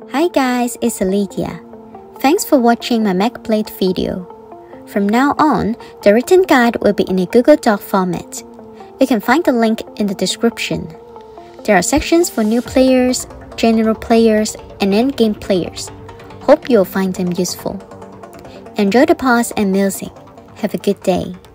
Hi guys, it's Lydia. Thanks for watching my Nightblade video. From now on, the written guide will be in a Google Doc format. You can find the link in the description. There are sections for new players, general players, and endgame players. Hope you'll find them useful. Enjoy the pause and music. Have a good day.